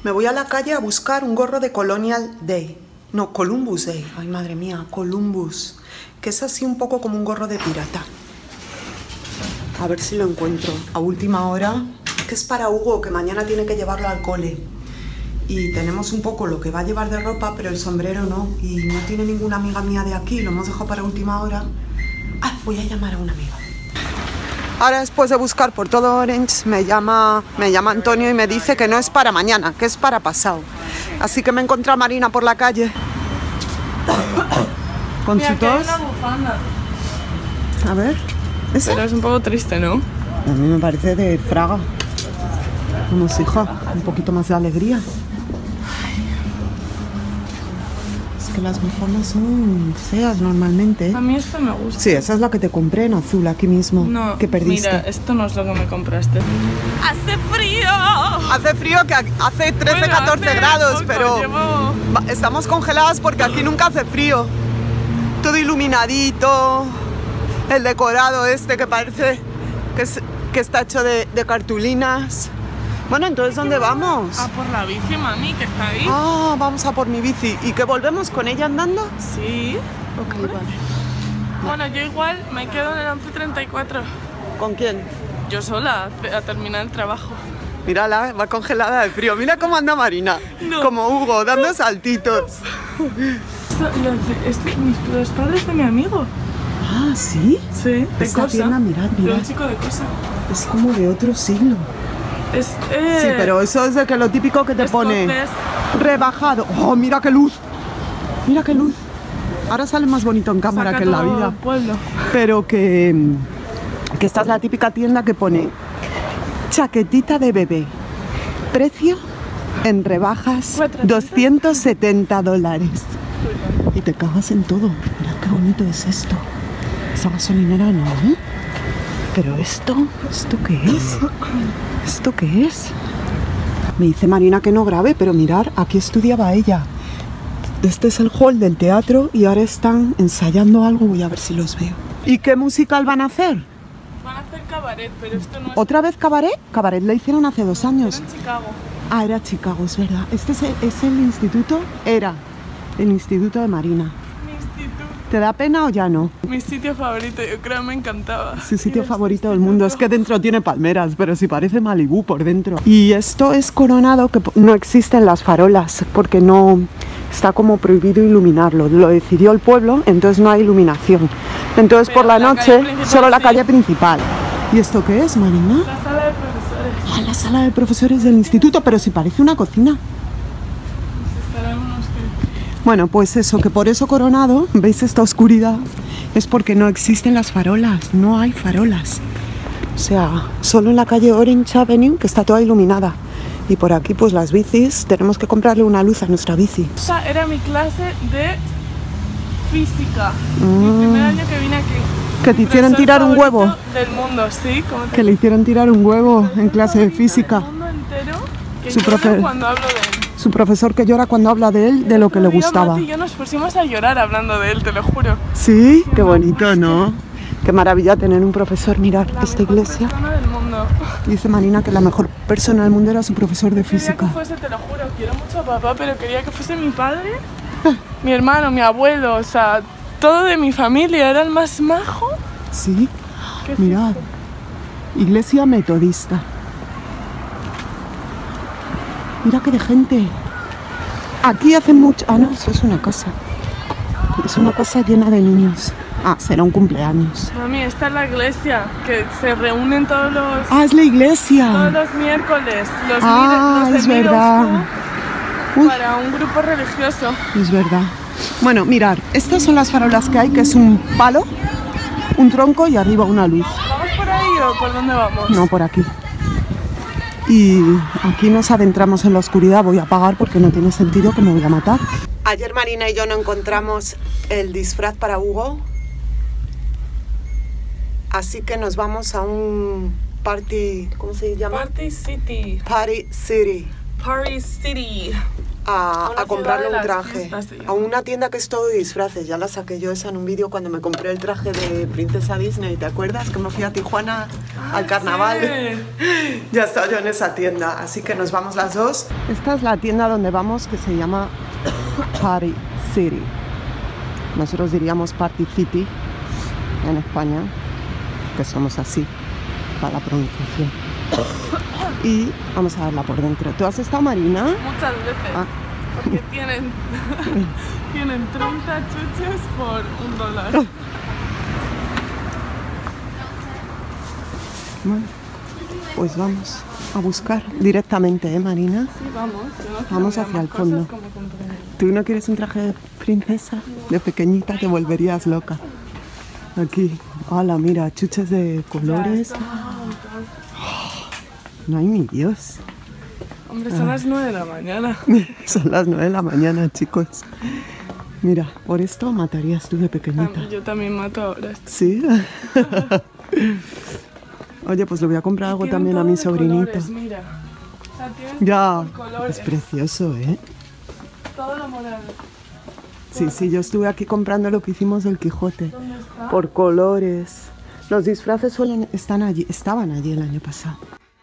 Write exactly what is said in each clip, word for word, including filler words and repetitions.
Me voy a la calle a buscar un gorro de Colonial Day. No, Columbus Day. Ay, madre mía, Columbus. Que es así un poco como un gorro de pirata. A ver si lo encuentro a última hora. Que es para Hugo, que mañana tiene que llevarlo al cole. Y tenemos un poco lo que va a llevar de ropa, pero el sombrero no. Y no tiene ninguna amiga mía de aquí, lo hemos dejado para última hora. Ah, voy a llamar a una amiga. Ahora, después de buscar por todo Orange, me llama, me llama Antonio y me dice que no es para mañana, que es para pasado. Así que me encontré a Marina por la calle. Con Mira, su tos. una bufanda. A ver. ¿Esa? Pero es un poco triste, ¿no? A mí me parece de Fraga. Vamos, hija, un poquito más de alegría. Es que las bufandas son feas normalmente. A mí esto me gusta. Sí, esa es la que te compré en azul aquí mismo. No, que perdiste. mira, esto no es lo que me compraste. ¡Hace frío! Hace frío, que hace trece, Bueno, catorce hace grados, poco, pero llevo... estamos congeladas porque aquí nunca hace frío. Todo iluminadito. El decorado este que parece que, es, que está hecho de, de cartulinas. Bueno, entonces, ¿dónde vamos? A por la bici, mami, que está ahí. Ah, vamos a por mi bici. ¿Y que volvemos con ella andando? Sí. Ok, vale. Bueno, yo igual me quedo en el once treinta y cuatro. ¿Con quién? Yo sola, a terminar el trabajo. Mírala, va congelada de frío. Mira cómo anda Marina. No. Como Hugo, dando saltitos. Esto, los, este, mis, los padres de mi amigo. Ah, ¿sí? Sí, de Esta Cosa. tienda, mirad, De mirad. un chico de Cosa. Es como de otro siglo. Es, eh, Sí, pero eso es de que lo típico que te pone escocés. rebajado. ¡Oh, mira qué luz! Mira qué luz. Ahora sale más bonito en cámara Saca que en la todo vida. el pueblo. Pero que, que esta es la típica tienda que pone chaquetita de bebé. Precio en rebajas doscientos setenta dólares. Y te cagas en todo. Mira qué bonito es esto. Esa gasolinera no, ¿eh? Pero esto, ¿esto qué es? ¿Esto qué es? Me dice Marina que no grabe, pero mirar, aquí estudiaba ella. Este es el hall del teatro y ahora están ensayando algo, voy a ver si los veo. ¿Y qué musical van a hacer? Van a hacer cabaret, pero esto no es... ¿Otra vez cabaret? Cabaret le hicieron hace dos años. Era en Chicago. Ah, era Chicago, es verdad. Este es el, es el instituto, era el instituto de Marina. Mi instituto. ¿Te da pena o ya no? Mi sitio favorito, yo creo, me encantaba. Su sitio Ir a favorito este del mundo. Es instituto. que dentro tiene palmeras, pero sí parece Malibú por dentro. Y esto es Coronado, que no existen las farolas, porque no está como prohibido iluminarlo. Lo decidió el pueblo, entonces no hay iluminación. Entonces Pero por la la noche calle principal solo la sí. calle principal. ¿Y esto qué es, Marina? La sala de profesores. Ah, la sala de profesores del instituto, pero si parece una cocina. Estarán unos que... Bueno, pues eso, que por eso Coronado, ¿veis esta oscuridad? Es porque no existen las farolas, no hay farolas. O sea, solo en la calle Orange Avenue, que está toda iluminada. Y por aquí, pues las bicis, tenemos que comprarle una luz a nuestra bici. Esta era mi clase de física. Mm. Mi primer año que vine aquí. Que te Mi hicieron profesor tirar un favorito huevo. Del mundo, sí. Como te Que le hicieron tirar un huevo en clase de física. El mundo entero que Su llora profe- cuando hablo de él. Su profesor que llora cuando habla de él, de lo que le Otro día, gustaba. Mati y yo nos pusimos a llorar hablando de él, te lo juro. Sí, qué bonito, ¿no? Qué maravilla tener un profesor. Mirad, La esta mejor iglesia. persona del mundo. Dice Marina que la mejor persona del mundo era su profesor de Quería física. que fuese, te lo juro, quiero mucho a papá, pero quería que fuese mi padre, mi hermano, mi abuelo, o sea, todo de mi familia, era el más majo. Sí, ¿Qué es mirad. esto? Iglesia metodista. Mira qué de gente. Aquí hacen mucho... Ah, no, eso es una casa. Es una casa llena de niños. Ah, será un cumpleaños. Mami, esta es la iglesia, que se reúnen todos los, Ah, es la todos iglesia. los miércoles, los, Ah, middle- los es de middle verdad. school, Uy. para un grupo religioso. Es verdad. Bueno, mirad, estas son las farolas que hay, que es un palo, un tronco y arriba una luz. ¿Vamos por ahí o por dónde vamos? No, por aquí. Y aquí nos adentramos en la oscuridad. Voy a apagar porque no tiene sentido, que me voy a matar. Ayer Marina y yo no encontramos el disfraz para Hugo. Así que nos vamos a un party... ¿Cómo se llama? Party City. Party City. Party City. a, Una a comprarle ciudad un de las traje. fiestas se llama. A una tienda que es todo de disfraces. Ya la saqué yo esa en un vídeo cuando me compré el traje de princesa Disney. ¿Te acuerdas? Que me fui a Tijuana Ah, al carnaval. sí. Ya estaba yo en esa tienda. Así que nos vamos las dos. Esta es la tienda donde vamos, que se llama Party City. Nosotros diríamos Party City en España, que somos así para la pronunciación. Y vamos a verla por dentro. ¿Tú has estado, Marina? Muchas veces. Ah. Porque tienen, tienen treinta chuches por un dólar. Bueno, pues vamos a buscar directamente, ¿eh, Marina? Sí, vamos. Yo no quiero Vamos ver hacia el más fondo. cosas como compré. ¿Tú no quieres un traje de princesa? De pequeñita te volverías loca. Aquí, hola, mira, chuches de colores. Ya, esto me ha montado. No hay ni Dios. Hombre, son las nueve de la mañana. Son las nueve de la mañana, chicos. Mira, por esto matarías tú de pequeñita. Ah, yo también mato ahora. ¿Sí? Oye, pues le voy a comprar algo Tienen también a todo mi de sobrinito. colores, mira. O sea, tienen Ya, por colores. es precioso, ¿eh? Todo lo morado. Sí, sí, yo estuve aquí comprando lo que hicimos del Quijote. ¿Dónde está? Por colores. Los disfraces suelen, están allí, estaban allí el año pasado.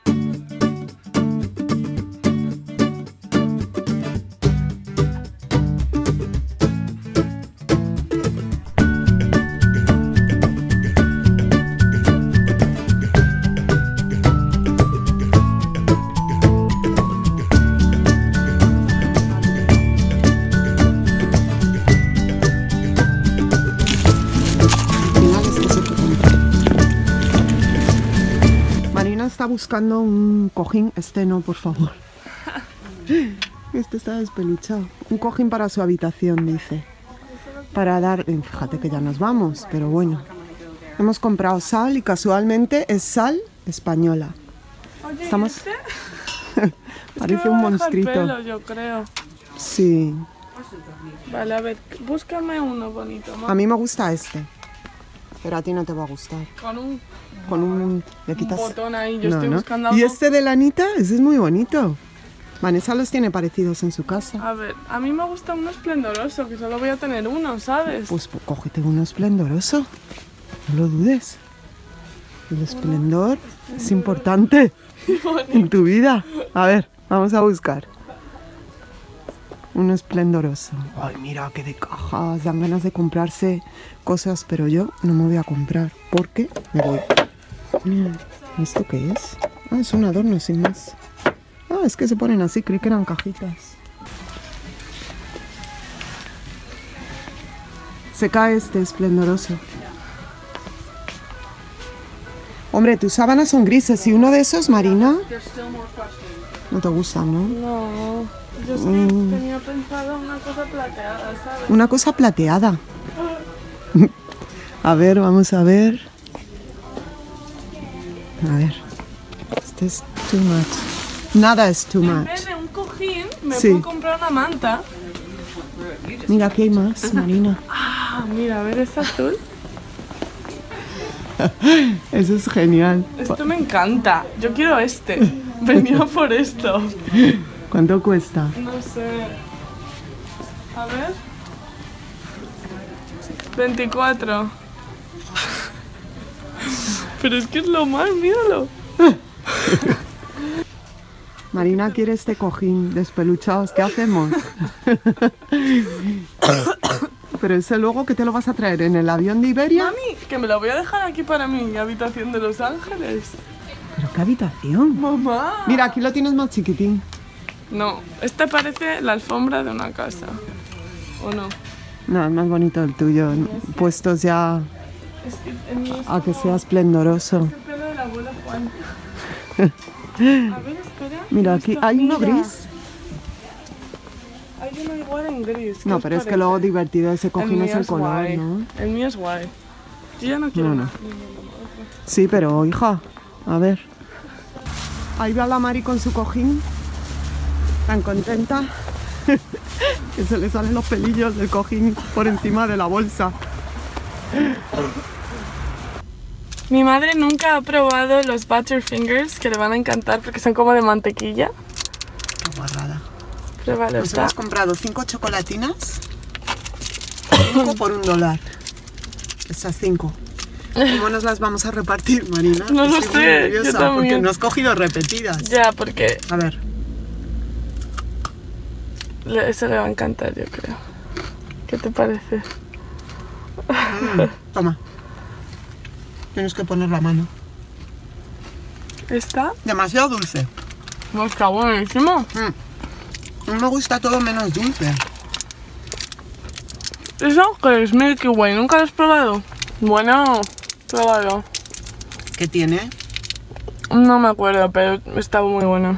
Marina está buscando un cojín, este no, por favor. Este está despeluchado. Un cojín para su habitación, dice. Para dar... eh, Fíjate que ya nos vamos, pero bueno. Hemos comprado sal y casualmente es sal española. Oye, Estamos... ¿este? Parece Es que un me va a dejar monstruito. pelo, yo creo. Sí. Vale, a ver, búscame uno bonito, A mamá. mí me gusta este. Pero a ti no te va a gustar. Con un, Con un... Le un quitas... botón ahí. Yo No, estoy ¿no? buscando algo. Y este de lanita, ese es muy bonito. Vanessa los tiene parecidos en su casa. A ver, a mí me gusta uno esplendoroso, que solo voy a tener uno, ¿sabes? Pues, pues cógete uno esplendoroso. No lo dudes. El esplendor es importante en tu vida. A ver, vamos a buscar. Uno esplendoroso. Ay, mira, qué de cajas. Dan ganas de comprarse cosas, pero yo no me voy a comprar porque me voy. Mm, ¿Esto qué es? Ah, es un adorno sin más. Ah, es que se ponen así, creí que eran cajitas. Se cae este esplendoroso. Hombre, tus sábanas son grises. ¿Y uno de esos, Marina? No te gustan, ¿no? No, yo es que Mm. tenía pensado una cosa plateada, ¿sabes? Una cosa plateada. A ver, vamos a ver. A ver. Este es too much. Nada es too En much. vez de un cojín, me Sí. puedo comprar una manta. Mira, aquí hay más, Marina. Ah, mira, a ver, es azul. Eso es genial. Esto me encanta. Yo quiero este. Venía por esto. ¿Cuánto cuesta? No sé. A ver. veinticuatro. Pero es que es lo más, míralo. Marina quiere este cojín despeluchados. ¿Qué hacemos? Pero ese luego, ¿qué te lo vas a traer? ¿En el avión de Iberia? Mami, que me lo voy a dejar aquí para mi habitación de Los Ángeles. ¿Pero qué habitación? Mamá. Mira, aquí lo tienes más chiquitín. No, esta parece la alfombra de una casa. ¿O no? No, es más bonito el tuyo. Puestos ya Es que el mío es a que como sea esplendoroso. el pelo del abuelo Juan. A ver, espera. Mira, Esto- aquí hay uno mira. gris. Hay uno igual en gris. ¿qué No, os pero es que parece? luego divertido ese El cojín mío es el color, guay. ¿no? El mío es guay. Yo ya no quiero No, no. más. Sí, pero hija, a ver. Ahí va la Mari con su cojín. Tan contenta. Que se le salen los pelillos del cojín por encima de la bolsa. Mi madre nunca ha probado los Butterfingers, que le van a encantar porque son como de mantequilla. Qué guarrada. Pruébalo, Nos está. hemos comprado cinco chocolatinas. Cinco por un dólar. Esas cinco. ¿Cómo nos las vamos a repartir, Marina? No lo Estoy muy sé, nerviosa yo también. porque no has cogido repetidas. Ya, porque A ver. le- eso le va a encantar, yo creo. ¿Qué te parece? Mm, toma. Tienes que poner la mano. ¿Está? Demasiado dulce. No, está buenísimo. Mm. No me gusta todo menos dulce. ¿Eso qué es? Milky Way, ¿nunca lo has probado? Bueno, pruébalo. ¿Qué tiene? No me acuerdo, pero está muy bueno.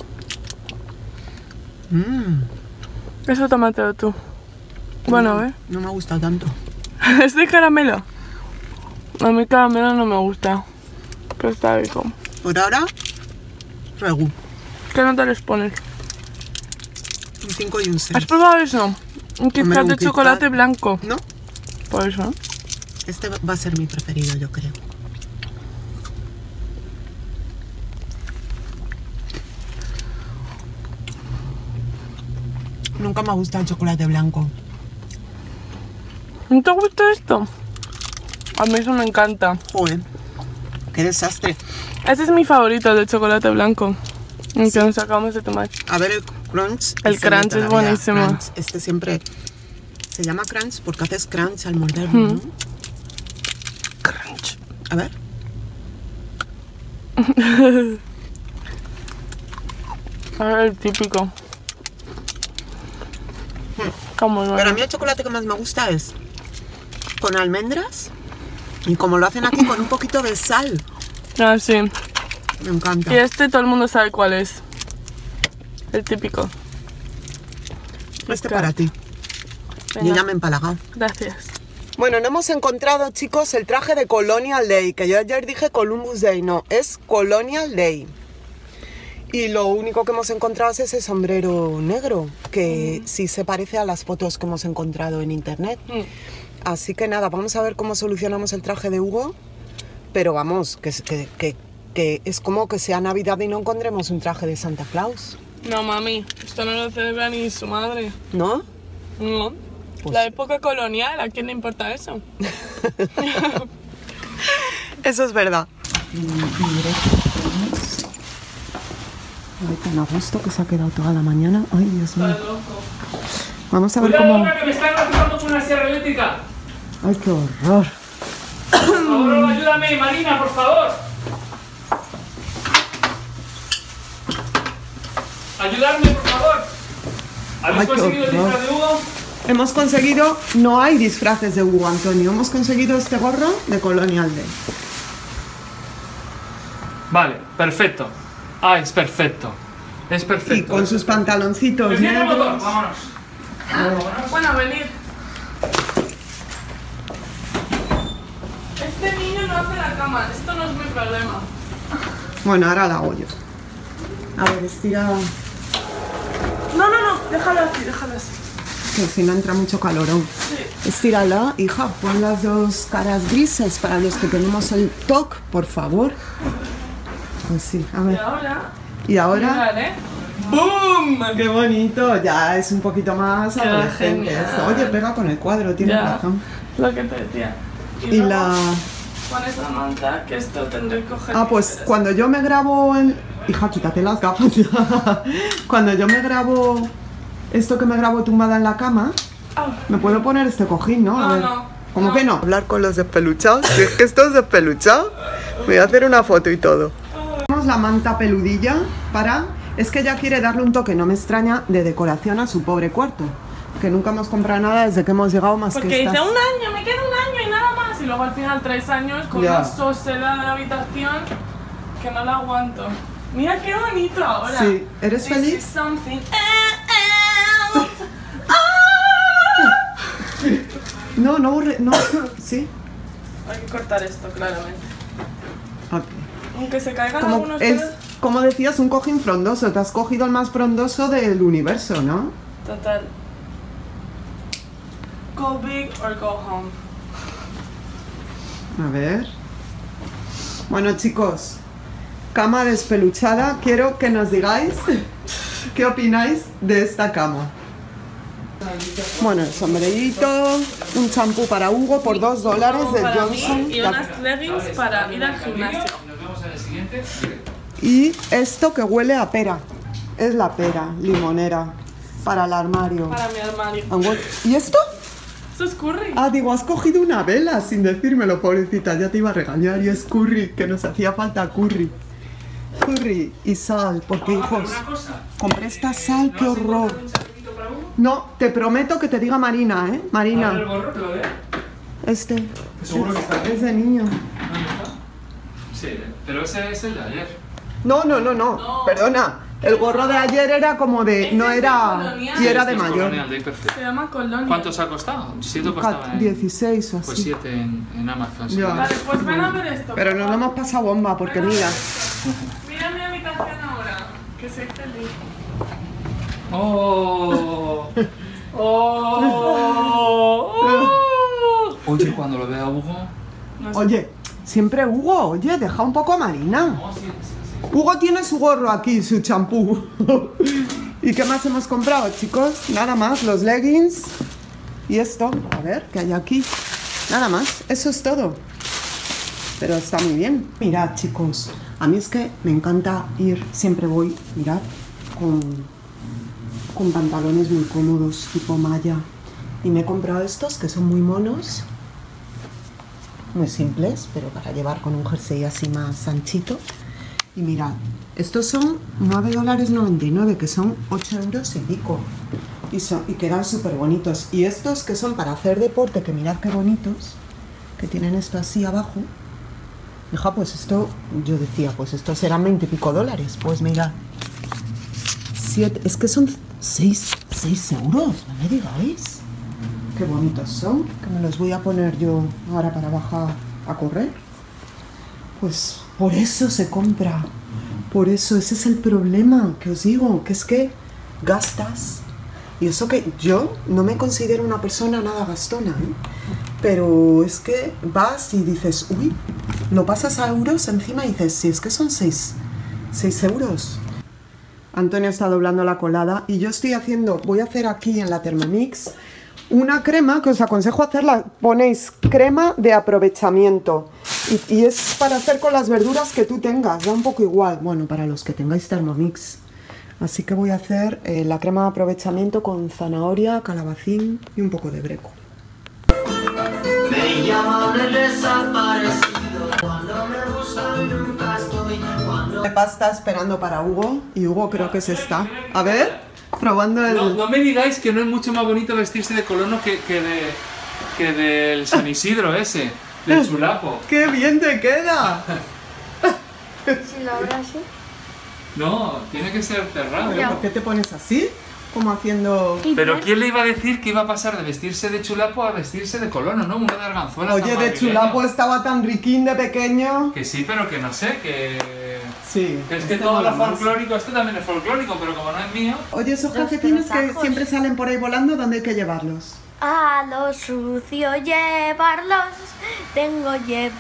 Mm. Eso tómatelo tú. Bueno, ¿eh? No me gusta tanto. Es de caramelo. A mí caramelo no me gusta. Pero está rico. Por ahora, Regu. ¿Qué nota les pones? Un cinco y un seis. ¿Has probado eso? Un Kit Hombre, Kat un de Kit chocolate Kat. blanco. No, Por eso. este va a ser mi preferido, yo creo. Nunca me ha gustado el chocolate blanco. ¿No te gusta esto? A mí eso me encanta. Joder, qué desastre. Ese es mi favorito de chocolate blanco. El que nos acabamos de tomar. A ver el crunch. El este de crunch toda es la vida, buenísimo. crunch. Este siempre se llama crunch porque haces crunch al morderlo, ¿no? Crunch. A ver. A ver, el típico. Como no. Pero a mí el chocolate que más me gusta es con almendras y como lo hacen aquí con un poquito de sal. Ah, sí. Me encanta. Y este todo el mundo sabe cuál es. El típico. Este para ti. Venga. Yo ya me he empalagado. Gracias. Bueno, no hemos encontrado, chicos, el traje de Colonial Day, que yo ayer dije Columbus Day, no, es Colonial Day. Y lo único que hemos encontrado es ese sombrero negro, que sí se parece a las fotos que hemos encontrado en internet. Mm. Así que nada, vamos a ver cómo solucionamos el traje de Hugo, pero vamos, que, que, que, que es como que sea Navidad y no encontremos un traje de Santa Claus, No, mami. Esto no lo celebra ni su madre. ¿no? No. Pues- La época colonial, ¿a quién le importa eso? Eso es verdad. Ay, tan a gusto que se ha quedado toda la mañana. Ay, Dios mío. Vamos a ver Cuidado, cómo... hombre, que me están atacando con una sierra eléctrica. Ay, qué horror. Por favor, ayúdame, Marina, por favor. Ayudarme, por favor. ¿Habéis Ay, qué conseguido el horror. disfraz de Hugo? Hemos conseguido... No hay disfraces de Hugo, Antonio. Hemos conseguido este gorro de Colonial Day. Vale, perfecto. Ah, es perfecto. Es perfecto. Y con sus pantaloncitos Enciende el motor, negros. vámonos. Vámonos. Bueno, venid. Este niño no hace la cama. Esto no es mi problema. Bueno, ahora la hago yo. A ver, estira... No, no, no. Déjalo así, déjalo así. Que si no entra mucho calorón. Estírala, hija. Pon las dos caras grises para los que tenemos el T O C, por favor. Pues sí, a Y ver. ahora... Y ahora... Mirad, ¿eh? ¡Boom! ¡Qué bonito! Ya es un poquito más Queda adolescente genial. esto. Oye, pega con el cuadro, tienes Ya, razón. lo que te decía. Y luego la... pones la manta, que esto tendré que coger. Ah, pues cuando yo me grabo en... Hija, quítate las gafas ya. Cuando yo me grabo... Esto que me grabo tumbada en la cama, Ah, me puedo poner este cojín, ¿no? A No, ver. no, ¿Cómo no. que no? Hablar con los despeluchados. Si es que esto es despeluchado. Voy a hacer una foto y todo. Tenemos la manta peludilla para... Es que ella quiere darle un toque, no me extraña, de decoración a su pobre cuarto. Que nunca hemos comprado nada desde que hemos llegado más porque que dice estas... un año, me queda un año y nada más. Y luego al final tres años con Ya. una soseda de la habitación que no la aguanto. Mira qué bonito ahora. Sí, ¿eres This feliz? is something else. No, no, aburre- no, sí. Hay que cortar esto, claramente. Ok. Aunque se caigan Como, algunos es, pelos. como decías, un cojín frondoso. Te has cogido el más frondoso del universo, ¿no? Total. Go big or go home. A ver. Bueno, chicos, cama despeluchada. Quiero que nos digáis ¿Qué opináis de esta cama? Bueno, el sombrerito, un champú para Hugo por dos dólares de Para Johnson. mí y unas leggings para ir al gimnasio. Nos vemos en el siguiente. Y esto que huele a pera. Es la pera limonera para el armario. Para mi armario. ¿Y esto? Esto es curry. Ah, digo, has cogido una vela sin decírmelo, pobrecita. Ya te iba a regañar. Y es curry, que nos hacía falta curry. Curry y sal, porque hijos, compré esta sal, qué horror. No, te prometo que te diga Marina, ¿eh? Marina. ¿El gorro te lo ve? Este. ¿Seguro que está aquí? Es de niño. ¿Dónde está? Sí, pero ese es el de ayer. No, no, no, no. No. Perdona. El gorro de ayer era como de... Ese No es de era... colonial. Y era Este de es mayor. Colonial Day, perfecto. Se llama Colonia. ¿Cuánto os ha costado? ¿Siete costaba? en- dieciséis o así. Pues siete en, en Amazon. sí. Ya. Vale, pues ven a ver esto. Pero nos lo hemos pasado bomba, porque Ven a ver mira... esto. Mira mi habitación ahora. Que soy feliz. ¡Oh! ¡Oh! ¡Oh! Oye, cuando lo vea Hugo... No sé. Oye, siempre Hugo, oye, deja un poco a Marina. No, sí, sí, sí. Hugo tiene su gorro aquí, su champú. ¿Y qué más hemos comprado, chicos? Nada más, los leggings y esto. A ver, ¿qué hay aquí? Nada más, eso es todo. Pero está muy bien. Mirad, chicos, a mí es que me encanta ir, siempre voy, mirad, con, con pantalones muy cómodos, tipo malla. Y me he comprado estos que son muy monos, muy simples, pero para llevar con un jersey así más anchito. Y mirad, estos son nueve dólares noventa y nueve, que son ocho euros y pico. Y, son, y quedan súper bonitos. Y estos que son para hacer deporte, que mirad qué bonitos, que tienen esto así abajo. Hija, pues esto, yo decía, pues estos serán veinte y pico dólares. Pues mirad, siete, es que son seis, seis euros, no me digáis. Qué bonitos son, que me los voy a poner yo ahora para bajar a correr. Pues por eso se compra, por eso, ese es el problema que os digo, que es que gastas. Y eso que yo no me considero una persona nada gastona, ¿eh? Pero es que vas y dices, uy, lo pasas a euros encima y dices, sí, es que son seis, seis euros. Antonio está doblando la colada y yo estoy haciendo, voy a hacer aquí en la Thermomix una crema que os aconsejo hacerla. Ponéis crema de aprovechamiento y, y es para hacer con las verduras que tú tengas, da un poco igual, bueno, para los que tengáis Thermomix. Así que voy a hacer eh, la crema de aprovechamiento con zanahoria, calabacín y un poco de breco. Me llaman el desaparecido, cuando me buscan nunca estoy, cuando... De pasta esperando para Hugo y Hugo creo que se está. A ver, probando el... No, no me digáis que no es mucho más bonito vestirse de colono que, que, de, que del San Isidro ese, del chulapo. ¡Qué bien te queda! Si lo abro así. No, tiene que ser cerrado. ¿Por qué te pones así? Como haciendo... Pero ¿quién le iba a decir que iba a pasar de vestirse de chulapo a vestirse de colono, no? Uno de arganzuela. Oye, de chulapo estaba tan riquín de pequeño. Que sí, pero que no sé, que... Sí. que es que este todo mola lo más. folclórico, esto también es folclórico, pero como no es mío... Oye, esos Los calcetines que trozajos. siempre salen por ahí volando, ¿dónde hay que llevarlos? A lo sucio llevarlos, tengo llev...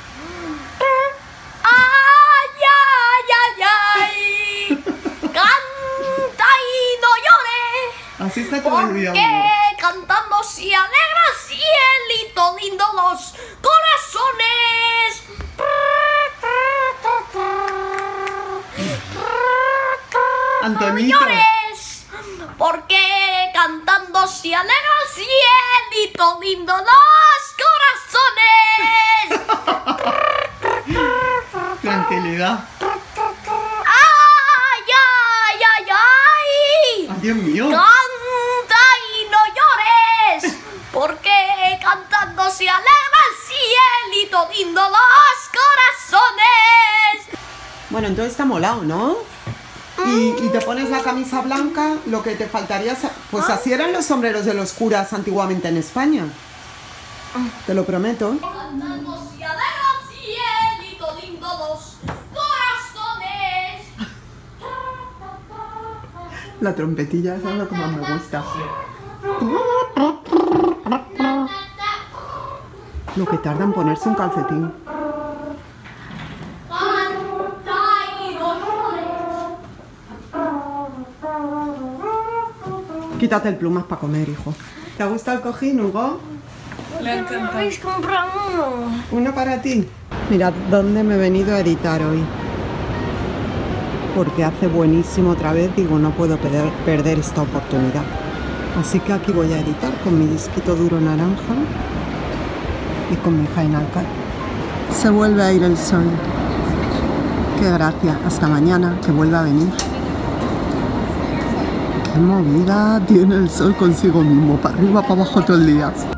¡Ay, ay, ay, ay! ¡Canta y no llores! Así está todo el día. Porque Hugo. cantando se alegra cielito lindo los corazones. Antonito. No llores, porque cantando se alegra cielito lindo los corazones. Tranquilidad. ¡Ay, ay, ay, ay! Ay, Dios mío. Canta y no llores, porque cantando se alegra el cielito lindo los corazones. Bueno, entonces está molado, ¿no? Y, y te pones la camisa blanca, lo que te faltaría... es- Pues así eran los sombreros de los curas antiguamente en España. Te lo prometo. Cantando se alegra el cielito lindo los corazones. La trompetilla, esa es lo que más me gusta. Lo que tarda en ponerse un calcetín. Canta y no llores. Quítate el plumas para comer, hijo. ¿Te gusta el cojín, Hugo? Le ha encantado. habéis comprado uno? ¿Uno para ti? Mirad dónde me he venido a editar hoy. Porque hace buenísimo otra vez, digo, no puedo perder, perder esta oportunidad. Así que aquí voy a editar con mi disquito duro naranja y con mi Final Cut. Se vuelve a ir el sol. Qué gracia. Hasta mañana, que vuelva a venir. Qué movida tiene el sol consigo mismo, para arriba, para abajo todo el día.